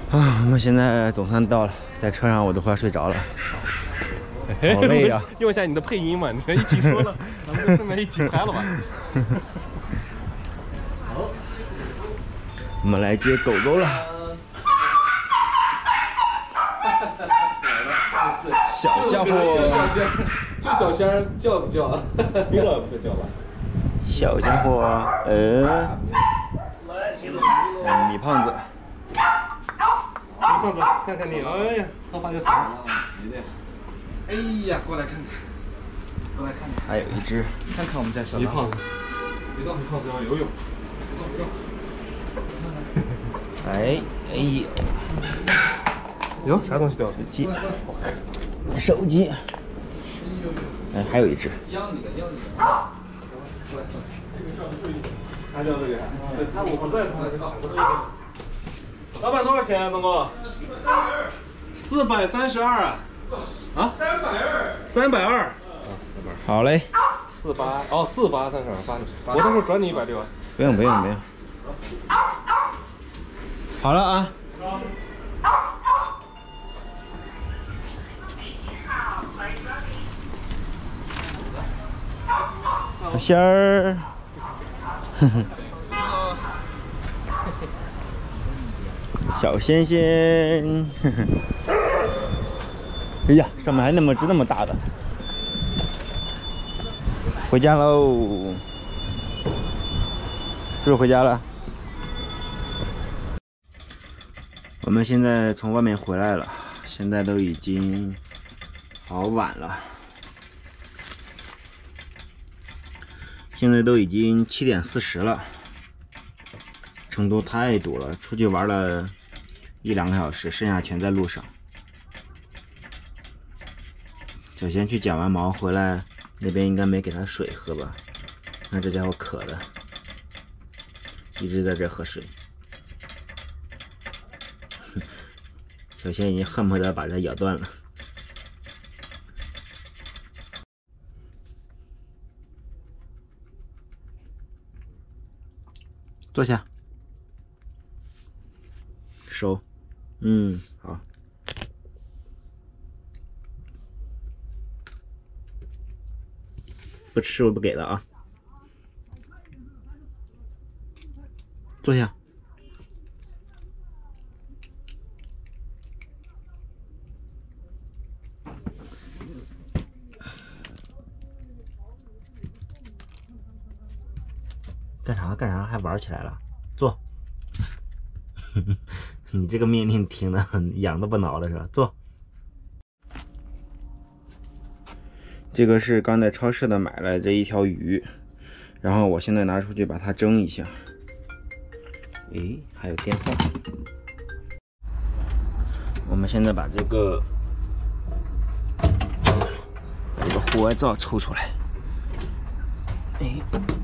啊，我们现在总算到了，在车上我都快睡着了，好累呀！ 用一下你的配音嘛，你们一起说了，咱们就顺便一起拍了吧。好， 我们来接狗狗了。小家伙， 就小仙儿叫不叫？别老不叫吧。 小家伙，米胖子。 胖子，看看你，哎呀，头发又长了，急的。哎呀，过来看看，过来看看。 还有一只， 看看我们家小胖子。别动，胖子要游泳。别动。 哎呦， 哟，啥东西掉？ 手机。哎，还有一只。 要你的。他叫这个，他我不在，他这个。老板多少钱啊？总共432啊！啊，320。 好嘞。 48哦，4832，我到时候转你160。 不用。好了啊。仙儿。小仙仙，哎呀，上面还那么只那么大的，回家喽，是不是回家了？我们现在从外面回来了，现在都已经好晚了，现在都已经7点40了。成都太堵了，出去玩了1-2个小时，剩下全在路上。小贤去剪完毛回来，那边应该没给他水喝吧？那这家伙渴的，一直在这喝水。小贤已经恨不得把它咬断了。坐下。收，好。不吃我不给了啊。坐下。干啥？还玩起来了？坐。你这个命令听得很痒都不挠了是吧？坐。这个是刚在超市的买来这一条鱼，然后我现在拿出去把它蒸一下。诶，还有电话。我们现在把这个户外灶抽出来。诶。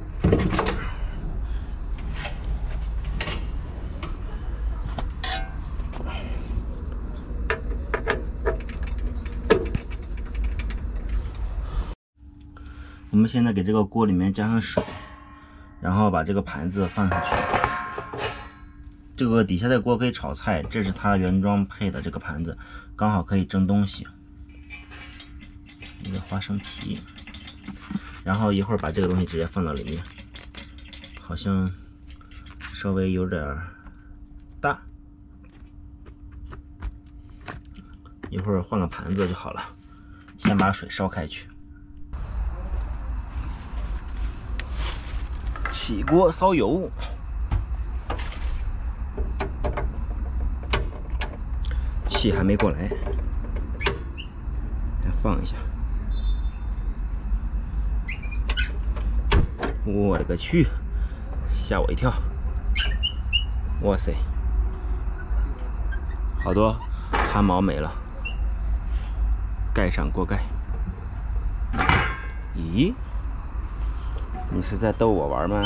我们现在给这个锅里面加上水，然后把这个盘子放上去。这个底下的锅可以炒菜，这是它原装配的这个盘子，刚好可以蒸东西。一个花生皮，然后一会儿把这个东西直接放到里面，好像稍微有点大，一会儿换个盘子就好了。先把水烧开去。起锅烧油，气还没过来，再放一下。我勒个去，吓我一跳！哇塞，好多汗毛没了。盖上锅盖。咦？你是在逗我玩吗？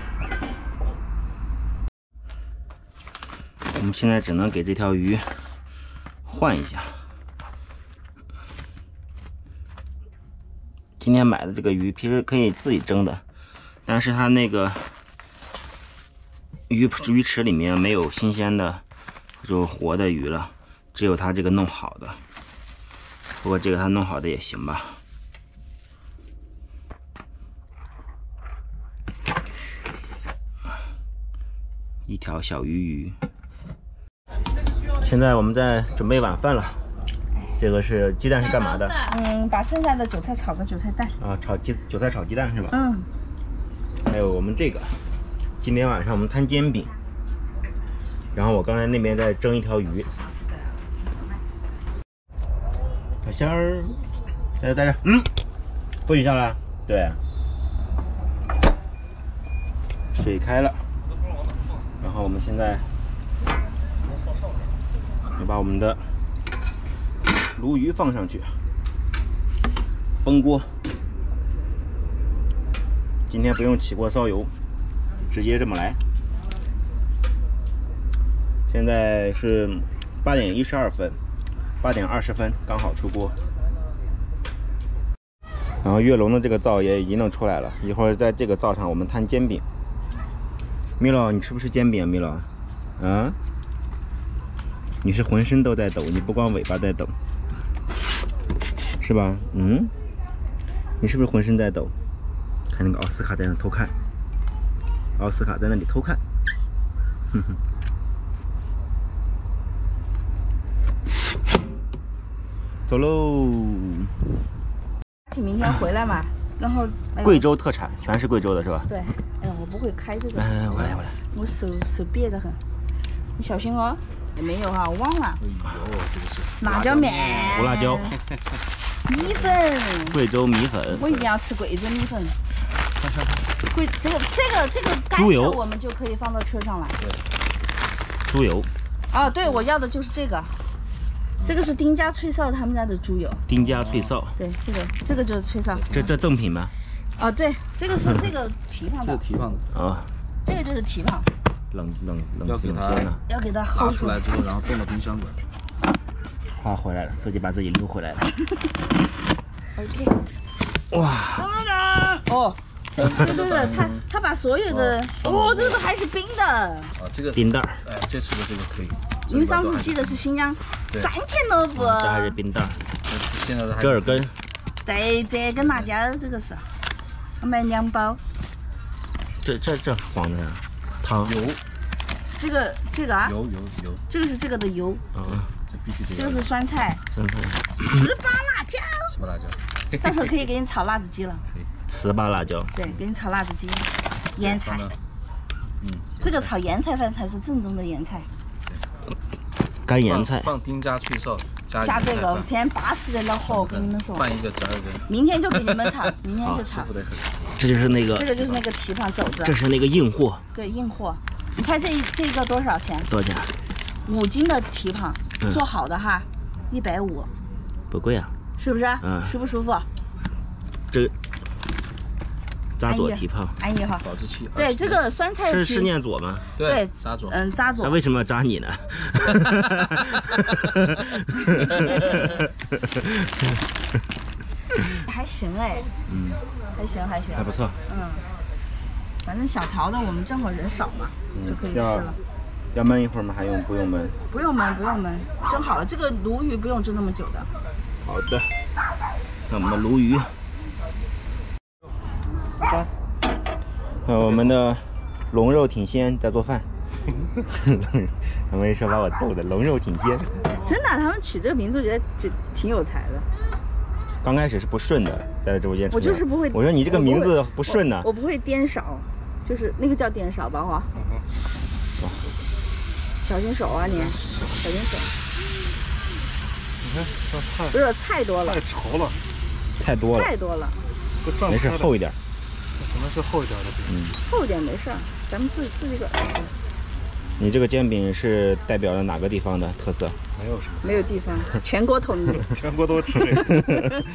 我们现在只能给这条鱼换一下。今天买的这个鱼平时可以自己蒸的，但是它那个鱼池里面没有新鲜的这种活的鱼了，只有它这个弄好的。不过这个它弄好的也行吧。一条小鱼。现在我们在准备晚饭了。这个是鸡蛋是干嘛的？ 把剩下的韭菜炒个韭菜蛋。 啊，韭菜炒鸡蛋是吧？ 嗯。 还有我们这个，今天晚上我们摊煎饼。然后我刚才那边在蒸一条鱼。小仙儿，在这，不许下来。对。水开了，然后我们现在就把我们的鲈鱼放上去，崩锅。今天不用起锅烧油，直接这么来。现在是8点12分，8点20分刚好出锅。然后跃龙的这个灶也已经弄出来了，一会儿在这个灶上我们摊煎饼。米老，你吃不吃煎饼啊？米老，啊？你是浑身都在抖，你不光尾巴在抖，是吧？你是不是浑身在抖？看那个奥斯卡在那偷看，奥斯卡在那里偷看，走喽。 明天回来嘛，然后、 贵州特产，全是贵州的是吧？ 对，我不会开这个。 我来。 我手别得很，你小心哦。没有哈，我忘了。 哎呦，这个是辣椒面、 胡辣椒、 米粉。 贵州米粉。 我一定要吃贵州米粉。这个干猪油我们就可以放到车上来。 对。 猪油。 哦，对，我要的就是这个。这个是丁家脆臊他们家的猪油。 丁家脆臊。 对，这个就是脆臊。 这赠品吗？ 哦，对，这个是这个蹄膀的。 这蹄膀的。 啊。 这个就是蹄膀。 冷要给它鲜呢。 要给它拿出来之后，然后冻到冰箱里边去。 他回来了，自己把自己溜回来了。 OK。 哇。 哦。对，他把所有的这个还是冰的。 啊，这个冰袋。 哎，这次的这个可以。 因为上次记得是新疆3天萝卜。 这还是冰袋。 现在的折耳根。 对，这跟辣椒这个是，我买2包。 这黄的呀？汤。 油。 这个啊？ 油。 这个是这个的油。 这必须得。 这个是酸菜。 酸菜。 糍粑辣椒。 糍粑辣椒。 到时候可以给你炒辣子鸡了。 可以。 糍粑辣椒。 对，给你炒辣子鸡。腌菜。这个炒盐菜饭才是正宗的盐菜。 干盐菜。 放丁家脆臊。 加这个，天巴适的老火，我跟你们说。 换一个折耳根。 明天就给你们炒，明天就炒。 这就是那个。 这个就是那个蹄膀肘子。 这是那个硬货。 对，硬货。你猜这个多少钱？ 多少钱 ？5斤的蹄膀，做好的哈，150。 不贵啊。 是不是？舒不舒服？ 这扎左蹄膀。 安逸哈。 保质期。 对，这个酸菜是念左吗？ 对，扎左。 扎左。 他为什么要扎你呢？ 还行哎。还行。 还不错。 反正小条的我们正好人少嘛，就可以吃了。 要焖一会儿吗？还用不用焖？ 不用焖，蒸好了。这个鲈鱼不用蒸那么久的。 好的，看我们的鲈鱼。我们的龙肉挺鲜，在做饭。他们一说把我逗的，龙肉挺鲜。 真的，他们取这个名字，我觉得挺有才的。 刚开始是不顺的，在直播间。 我就是不会。 我说你这个名字不顺呢。 我不会颠勺，就是那个叫颠勺吧，哈。小心手啊你，小心手。 你看这菜。 不是菜多了。 太稠了。 太多了。没事，厚一点。 可能是厚一点的。 厚一点没事，咱们自己个。 你这个煎饼是代表了哪个地方的特色？ 没有什么。 没有地方，全国统一。 全国都吃这个。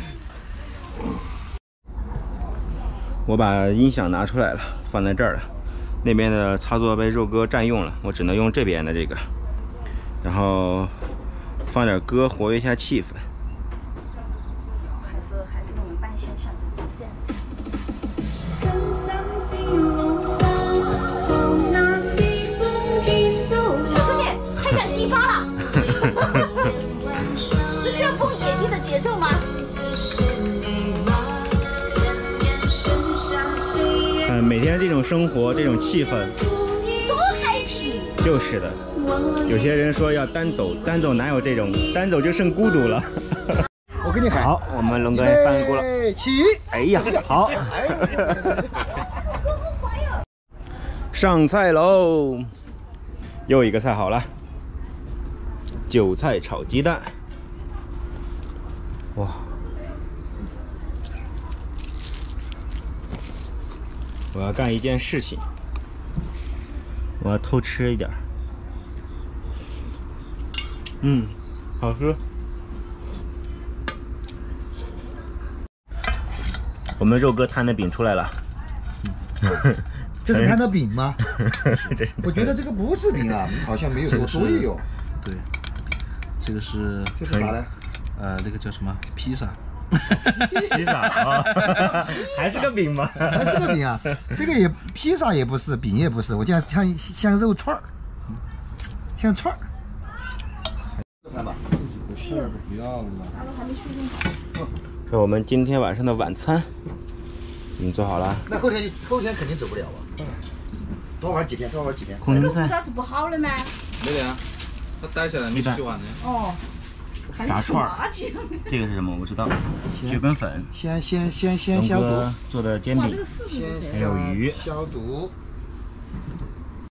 我把音响拿出来了，放在这儿了。那边的插座被肉哥占用了，我只能用这边的这个，然后放点歌活跃一下气氛。 还是我们半线上的自然。小声点，太像地方天这种生活，这种气氛， 多 happy！ 就是的。有些人说要单走，单走哪有这种？单走就剩孤独了。 我给你喊。 好，我们龙哥也翻锅了。 起！ 哎呀，好。上菜喽！又一个菜好了，韭菜炒鸡蛋。哇！我要干一件事情，我要偷吃一点。好吃。我们肉哥摊的饼出来了。 这是摊的饼吗？我觉得这个不是饼啊，好像没有说对哟。 对，这个是啥呢？ 那个叫什么披萨？ 披萨啊，还是个饼吗？ 还是个饼啊？这个也披萨也不是，饼也不是，我觉得像肉串儿，像串儿。看吧，不是不要了。 这我们今天晚上的晚餐，你做好了？ 那后天肯定走不了啊。多玩几天，多玩几天。 空心菜它是不好的吗？ 没得呀，它逮下来没洗完的。 哦。 炸串儿，这个是什么？我不知道。蕨根粉。 先消毒。 做的煎饼，还有鱼。 消毒。